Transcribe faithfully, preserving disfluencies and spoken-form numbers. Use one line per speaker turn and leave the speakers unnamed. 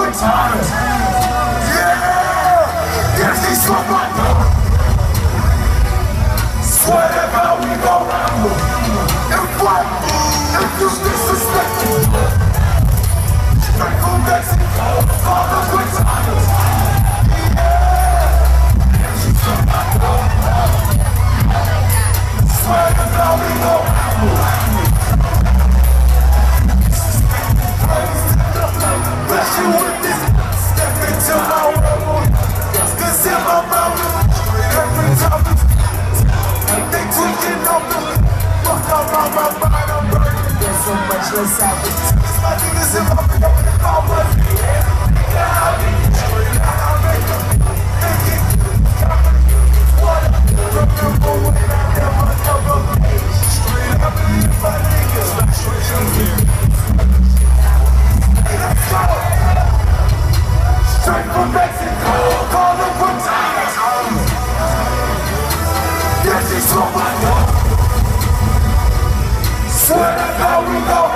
Quintana. Yeah, yeah, she's from my door. Swear to God we gon' ramble. And fight, if you disrespect me. Straight from Mexico, all the Quintana. Yeah, she's from my door. Swear to God we gon' ramble. Bless you with this. Step into my world. Cause in my mouth, every time they tweaking on me. Fuck up on my mind, I'm burning. There's so much less savage. My niggas in my mind, I'm with me. Nigga, I be straight out, I make them. They get good, what up? Remember when I never ever made straight up in my niggas. Straight up in straight from Mexico, call them Quintana. Yeah, she's from my door. Swear to God we go.